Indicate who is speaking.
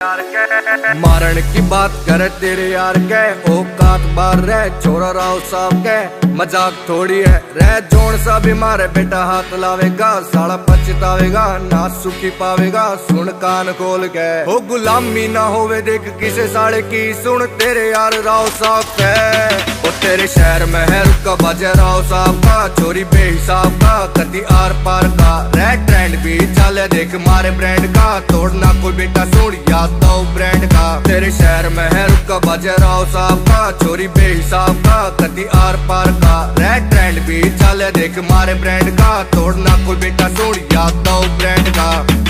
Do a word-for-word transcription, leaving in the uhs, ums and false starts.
Speaker 1: मारण की बात करे तेरे यार के औकात बार रह छोरा राव साहब के मजाक थोड़ी है रह जोन सा भी मारे बेटा हाथ लावेगा साला पछतावेगा ना सुखी पावेगा सुन कान खोल के हो गुलामी ना होवे देख किसे साले की सुन तेरे यार राव साहब के ओ तेरे शहर में है रुका बाजे राव साहब का चोरी बेहिसाब का कदी आर पार का रह ट्रेंड भी चले देख मारे ब्रांड का तोड़ना कोई बेटा सुन याद दो ब्रांड का तेरे शहर में है रुका बाजे राव साहब का चोरी बेहिसाब का कदी आर पार का रह ट्रेंड भी चले देख मारे ब्रांड का तोड़ना कोई बेटा सुन याद दो ब्रांड का।